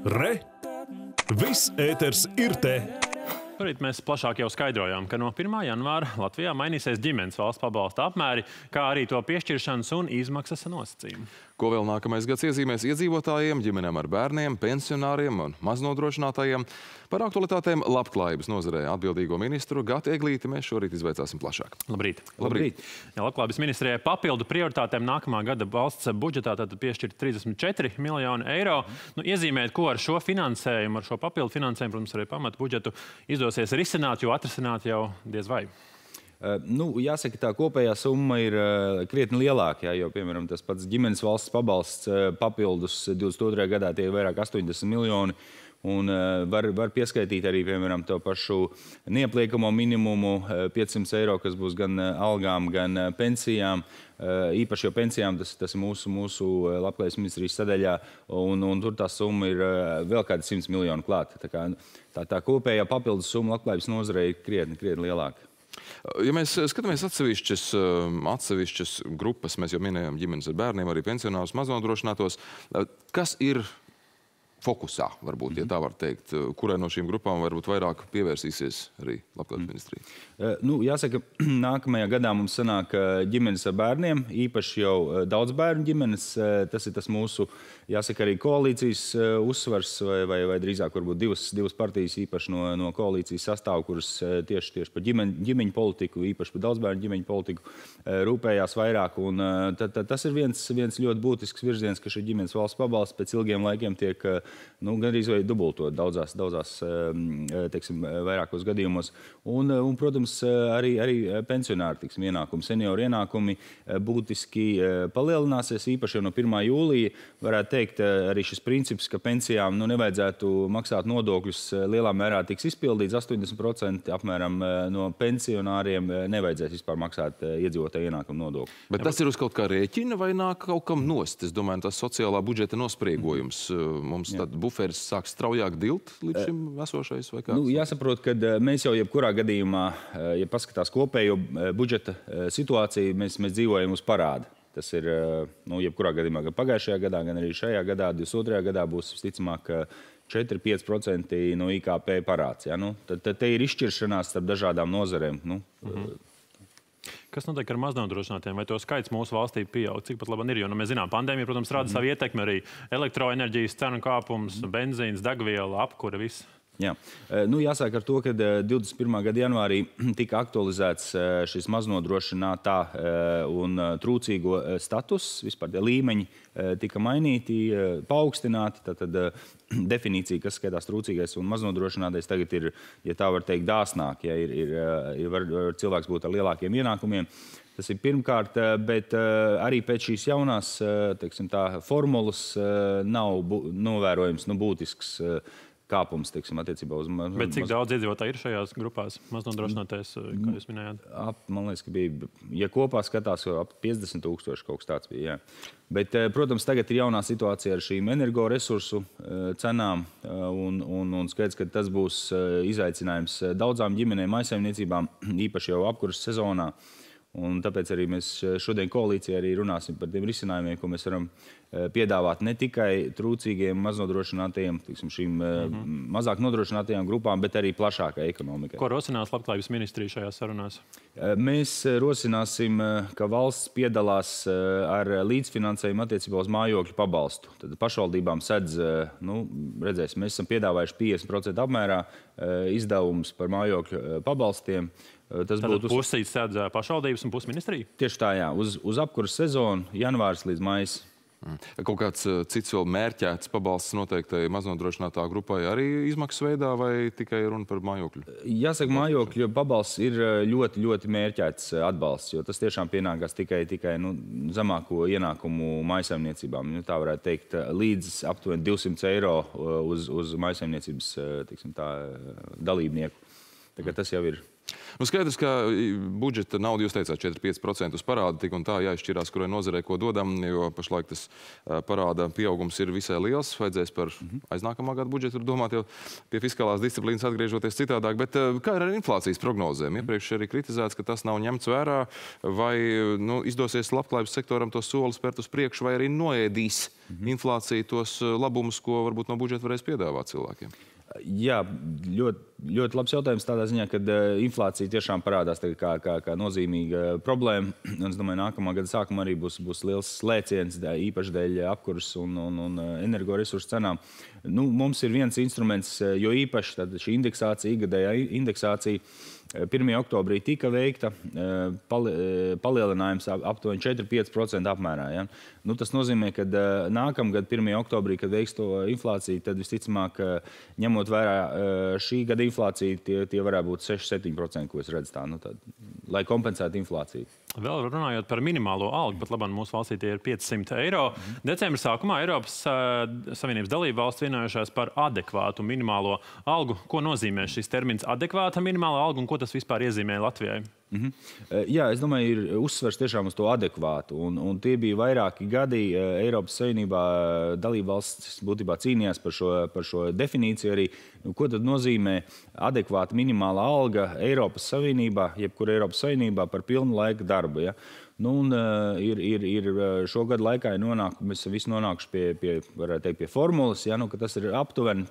Re! Viss ēters ir te! Šorīt mēs plašāk jau skaidrojām, ka no 1. janvāra Latvijā mainīsies ģimenes valsts pabalsta apmēri, kā arī to piešķiršanas un izmaksas nosacījumi. Ko vēl nākamais gads iezīmēs iedzīvotājiem, ģimenēm ar bērniem, pensionāriem un maznodrošinātajiem? Par aktualitātēm labklājības nozarē atbildīgo ministru Gatu Eglīti mēs šorīt izvaicāsim plašāk. Labrīt! Labrīt! Ja labklājības ministrijai papildu prioritātēm nākamā gada valsts budžetā tad piešķirt 34 miljoni eiro. Iezīmēt, ko ar šo finansējumu, ar šo papildu finansējumu, protams, arī pamatu budžetu izdosies risināt, jo atrisināt jau diez vai. Jāsaka, tā kopējā summa ir krietni lielāka, jo, piemēram, tas pats ģimenes valsts pabalsts papildus 22. gadā tie ir vairāk 80 miljoni. Un var pieskaitīt arī, piemēram, to pašu neapliekamo minimumu 500 eiro, kas būs gan algām, gan pensijām. Īpaši jau pensijām tas ir mūsu labklājības ministrijas sadaļā, un tur tā summa ir vēl kādi 100 miljoni klāta. Tā kopējā papildus summa labklājības nozarei ir krietni lielāka. Ja mēs skatāmies atsevišķas grupas, mēs jau minējām ģimenes ar bērniem, arī pensionārus, maznodrošinātos, kas ir fokusā, varbūt, ja tā var teikt, kurai no šīm grupām varbūt vairāk pievērsīsies arī labklājības ministrija? Jāsaka, nākamajā gadā mums sanāk ģimenes ar bērniem, īpaši jau daudz bērnu ģimenes. Tas ir tas mūsu, jāsaka, arī koalīcijas uzsvars, vai drīzāk varbūt divas partijas īpaši no koalīcijas sastāvu, kuras tieši par ģimeņu politiku, īpaši par daudzbērnu ģimeņu politiku rūpējās vairāk. Un tas ir viens ļoti būtisks virziens, ka šī ģimenes valsts pabalsts pēc ilgiem laikiem tiek gandrīz vai dubultot daudzās teiksim, vairākos gadījumos. Un, protams, arī pensionāri ienākumi, senioru ienākumi būtiski palielināsies, īpaši jau no 1. jūlija. Varētu teikt, arī šis princips, ka pensijām nevajadzētu maksāt nodokļus, lielā mērā tiks izpildīts. 80% apmēram no pensionāriem nevajadzēs vispār maksāt iedzīvotāju ienākumu nodokli. Bet tas ir uz kaut kā rēķina vai nāk kaut kam nost? Es domāju, tas sociālā budžeta nospriegojums. Mums tad buferis sāk straujāk dilt līdz šim esošais vai kāds? Jāsaprot, ka mēs jau jebkurā gadījumā, ja paskatās kopējo budžeta situāciju, mēs dzīvojam uz parāda. Tas ir, jebkurā gadījumā, gan pagājušajā gadā, gan arī šajā gadā, 22. gadā būs visticamāk 4–5% no IKP parāds. Ja? Tad te ir izšķiršanās starp dažādām nozarēm. Kas notiek ar maznodrošinātiem? Vai to skaits mūsu valstī pieaug? Cik pat labi ir? Jo mēs zinām, pandēmija, protams, rada savu ietekmi arī elektroenerģijas cenu kāpums, benzīns, degviela, apkura, viss. Jā. Jāsāk ar to, ka 21. gada janvārī tika aktualizēts šis maznodrošinātā un trūcīgo status, vispār līmeņi tika mainīti, paaugstināti, tad definīcija, kas skaitās trūcīgais un maznodrošinātais, tagad ir, ja tā var teikt, dāsnāk, ja var cilvēks būt ar lielākiem ienākumiem. Tas ir pirmkārt, bet arī pēc šīs jaunās, teiksim tā, formulas nav novērojams būtisks kāpums, teiksim, attiecībā uz... Bet cik daudz iedzīvotāji ir šajās grupās maznodrošinātais, kā jūs minējāt? Man liekas, ka bija, ja kopā skatās, ap 50 000 kaut kas tāds bija, jā. Bet, protams, tagad ir jaunā situācija ar šīm energoresursu cenām, un skaidrs, ka tas būs izaicinājums daudzām ģimenēm, mājsaimniecībām, īpaši jau apkuras sezonā. Un tāpēc arī mēs šodien koalīcijā arī runāsim par tiem risinājumiem, ko mēs varam piedāvāt ne tikai trūcīgiem, maznodrošinātajiem, šīm mazāk nodrošinātajām grupām, bet arī plašākai ekonomikai. Ko rosinās labklājības ministrija šajās sarunās? Mēs rosināsim, ka valsts piedalās ar līdzfinansējumu attiecībā uz mājokļu pabalstu. Tad pašvaldībām sedz, redzēsim, mēs esam piedāvājuši 50% apmērā izdevumus par mājokļu pabalstiem. Tātad pusīt sēdz pašvaldības un pusi ministrija? Tieši tā, jā. Uz apkuras sezonu, janvārs līdz maijs. Kaut kāds cits vēl mērķēts pabalsts noteiktai maznodrošinātā grupai arī izmaksas veidā vai tikai runa par mājokļu? Jāsaka, mājokļu pabalsts ir ļoti mērķēts atbalsts, jo tas tiešām pienākās tikai zemāko ienākumu mājsaimniecībām. Tā varētu teikt, līdz aptuveni 200 eiro uz mājsaimniecības, teiksim tā, dalībnieku. Tas jau ir Nu, skaidrs, ka budžeta nauda, jūs teicāt, 4-5% uz parādu tik un tā jāizšķirās, kurai nozarei ko dodam, jo pašlaik tas parāda pieaugums ir visai liels. Vajadzēs par aiznākamā gada budžetu domāt jau pie fiskālās disciplīnas atgriežoties citādāk. Bet kā ir ar inflācijas prognozēm? Iepriekš arī kritizēts, ka tas nav ņemts vērā, vai izdosies labklājības sektoram tos solis spērt uz priekšu, vai arī noēdīs inflācija tos labumus, ko varbūt no budžeta varēs piedāvāt cilvēkiem? Jā, ļoti labs jautājums tādā ziņā, ka inflācija tiešām parādās kā nozīmīga problēma. Es domāju, nākamā gada sākumā arī būs liels slēciens, īpaši dēļ apkuras un energoresursu cenām. Nu, mums ir viens instruments, jo īpaši šī indeksācija, ikgadējā indeksācija, 1. oktobrī tika veikta palielinājums aptuveni 4-5% apmērā. Ja? Nu, tas nozīmē, ka nākamgad 1. oktobrī, kad veiks to inflāciju, tad visticamāk, ņemot vērā šī gada inflāciju, tie varētu būt 6-7%, ko es redzu tā, nu, lai kompensētu inflāciju. Vēl runājot par minimālo algu, pat labāk mūsu valstī tie ir 500 eiro. Decembra sākumā Eiropas Savienības dalību valsts vienojušās par adekvātu minimālo algu. Ko nozīmē šis termins adekvāta minimāla alga un ko tas vispār iezīmē Latvijai? Jā, es domāju, ir uzsvers tiešām uz to adekvātu. Un tie bija vairāki gadi Eiropas Savienībā dalību valsts būtībā cīnījās par šo definīciju arī. Ko tad nozīmē adekvāta minimāla alga Eiropas Savienībā, jebkur Eiropas Savienībā par pilnu laika darbu? Ja? Nu, un ir šo gadu laikā mēs visi nonākuši pie formulas, ja, nu, ka tas ir aptuveni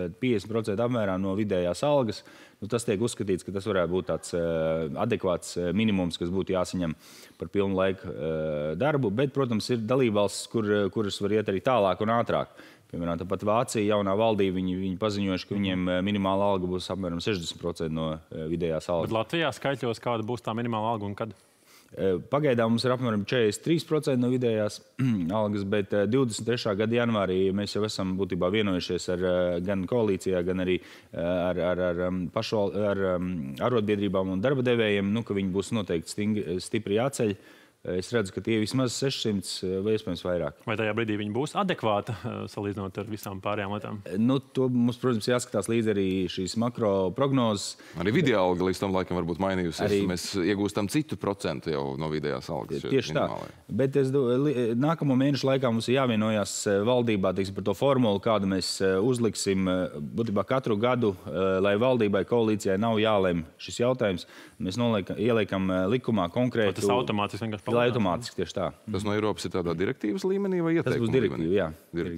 50% apmērā no vidējās algas. Nu, tas tiek uzskatīts, ka tas varētu būt tāds adekvāts minimums, kas būtu jāsaņem par pilnu laiku darbu. Bet, protams, ir dalībvalstis, kuras var iet arī tālāk un ātrāk. Piemēram, tāpat Vācija, jaunā valdība, viņi paziņojuši, ka viņiem minimāla alga būs apmēram 60% no vidējās algas. Bet Latvijā skaitļos, kāda būs tā minimāla alga un kad? Pagaidām mums ir apmēram 43% no vidējās algas, bet 23. gada janvārī mēs jau esam būtībā vienojušies gan koalīcijā, gan arī ar arotbiedrībām un darba devējiem, nu, ka viņi būs noteikti stipri jāceļ. Es redzu, ka tie vismaz 600 vai iespējams vairāk. Vai tajā brīdī viņi būs adekvāti salīdzinot ar visām pārējām lietām? Nu, to mums, protams, jāskatās līdzi arī šīs makro prognozes. Arī vidējā alga līdz tam laikam varbūt mainījusies. Mēs iegūstam citu procentu jau no vidējās algas. Tieši tā. Bet nākamo mēnešu laikā mums ir jāvienojās valdībā, teiksim, par to formulu, kādu mēs uzliksim būtībā katru gadu, lai valdībai, koalīcijai nav jālem šis jautājums. Mēs ieliekam likumā konkrētu... Tas automātiski vienkārši palīdz. Automātiski, tieši tā. Tas no Eiropas ir tādā direktīvas līmenī vai ieteikuma līmenī? Tas būs direktīva, jā.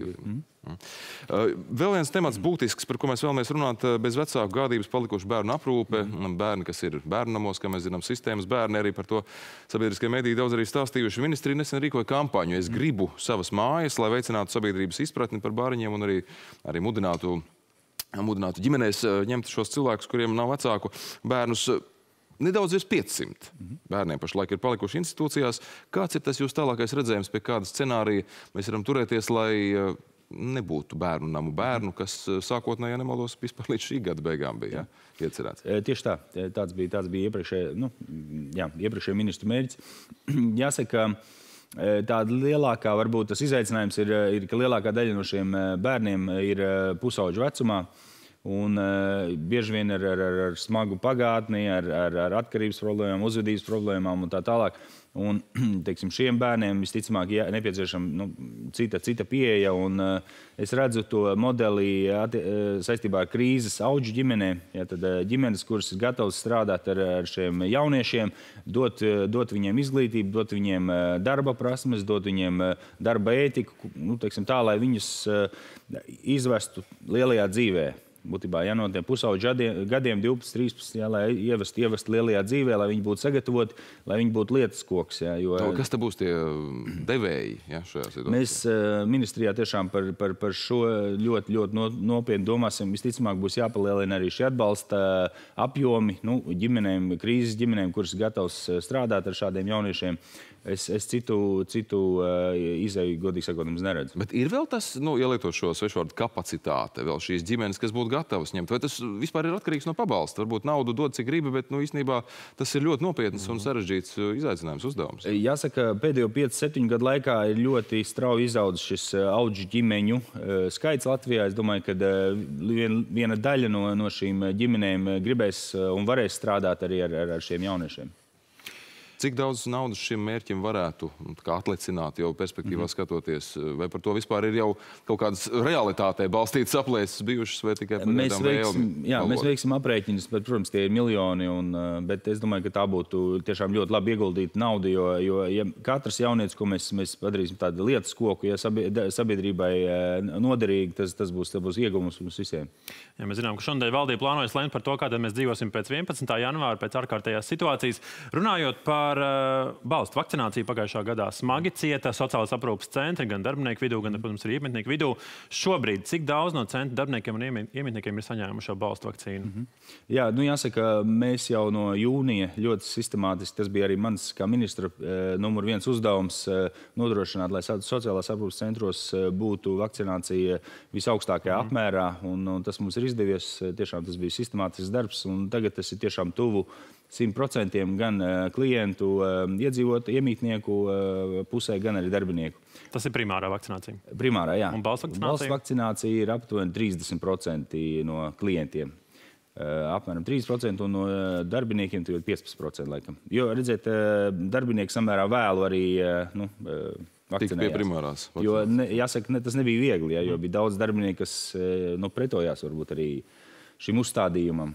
Vēl viens temats būtisks, par ko mēs vēlamies runāt, bez vecāku gādības palikuši bērnu aprūpe. Bērni, kas ir bērnamos, kā mēs zinām, sistēmas bērni, arī par to sabiedriskie mediji daudz arī stāstījuši. Ministrija nesen rīkoja kampaņu Es gribu savas mājas, lai veicinātu sabiedrības izpratni par bāriņiem un arī mudinātu ģimenēs ņemt šos cilvēkus, kuriem nav vecāku bērnus. Nedaudz virs 500 bērniem pašlaik ir palikuši institūcijās. Kāds ir tas jūsu tālākais redzējums, pie kāda scenārija mēs varam turēties, lai nebūtu bērnu namu bērnu, kas sākotnēji, ja nemaldos, vispār līdz šī gada beigām bija iecerēts? Tieši tā. Tāds bija iepriekšējā ministru mērķis. Jāsaka, tāda lielākā, varbūt tas izaicinājums ir, ka lielākā daļa no šiem bērniem ir pusauģu vecumā. Un bieži vien ar smagu pagātni, ar atkarības problēmām, uzvedības problēmām un tā tālāk. Un, teiksim, šiem bērniem visticamāk nepieciešama cita pieeja. Un es redzu to modeli saistībā ar krīzes auģu ģimenēm. Ja, tad ģimenes, kuras ir gatavas strādāt ar šiem jauniešiem, dot viņiem izglītību, dot viņiem darba prasmes, dot viņiem darba ētiku, teiksim, tā, lai viņus izvestu lielajā dzīvē. Būtībā, ja no tiem pusauģu gadiem, 12, 13, ja, lai ievest lielajā dzīvē, lai viņi būtu sagatavoti, lai viņi būtu lietas koks. Ja, jo... Kas te būs tie devēji šajā situācijā? Mēs ministrijā tiešām par šo ļoti nopietni domāsim. Visticamāk būs jāpalielina arī šie atbalsta apjomi ģimenēm, krīzes ģimenēm, kuras gatavs strādāt ar šādiem jauniešiem. Es citu izēju, godīgi sakot, neredzu. Bet ir vēl tas, ielietot šo svešvārdu kapacitāte, vēl šīs ģimenes, kas būtu gatavas ņemt? Vai tas vispār ir atkarīgs no pabalsta? Varbūt naudu dod, cik gribi, bet īstenībā tas ir ļoti nopietns un sarežģīts izaicinājums uzdevums. Jāsaka, pēdējo 5-7 gadu laikā ir ļoti strauji izaudzis šis audžu ģimeņu skaits Latvijā. Es domāju, ka viena daļa no šīm ģimenēm gribēs un varēs strādāt arī ar šiem jauniešiem. Cik daudz naudas šim mērķim varētu atlicināt jau perspektīvā skatoties? Vai par to vispār ir jau kaut kādas realitātē balstītas aplēses bijušas vai tikai par tādām vēlmi? Jā, mēs veiksim aprēķinus, bet, protams, tie ir miljoni, bet es domāju, ka tā būtu tiešām ļoti labi ieguldīta nauda, jo ja katrs jaunietis, ko mēs padarīsim tādu lietas koku, ja sabiedrībai noderīgi, tas būs ieguvums mums visiem. Ja mēs zinām, ka šodien valdība plānojas lemt par to, kā mēs dzīvosim pēc 11. janvāra, pēc ārkārtējās situācijas. Runājot par balstu vakcināciju pagājušā gadā, smagi cieta sociālās aprūpes centri, gan darbinieku vidū, gan, protams, arī iemītnieku vidū. Šobrīd, cik daudz no centra darbiniekiem un iemītniekiem ir saņēmuši šo balstu vakcīnu? Jā, jāsaka, mēs jau no jūnija ļoti sistemātiski, tas bija arī mans kā ministra numur 1 uzdevums, nodrošināt, lai sociālās aprūpes centros būtu vakcinācija visaugstākajā apmērā, un tas mums ir izdevies. Tiešām tas bija sistemātisks darbs, un tagad tas ir tiešām tuvu 100% gan klientu, iemītnieku pusē, gan arī darbinieku. Tas ir primārā vakcinācija? Primārā, jā. Un balstu vakcinācija? Balstu vakcinācija ir aptuveni 30% no klientiem. Apmēram 30% un no darbiniekiem 15%, laikam. Jo, redziet, darbinieki samērā vēlu arī vakcinējās. Tik pie primārās. Jo, jāsaka, tas nebija viegli, jo bija daudz darbinieku, kas pretojās varbūt arī šim uzstādījumam.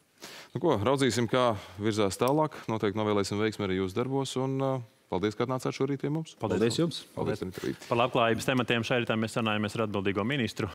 Raudzīsim, kā virzās tālāk. Noteikti novēlēsim veiksmi arī jūsu darbos. Un paldies, ka atnācāt šorīt pie mums. Paldies jums. Paldies. Par labklājības tematiem šajā rītā mēs sarunājamies ar atbildīgo ministru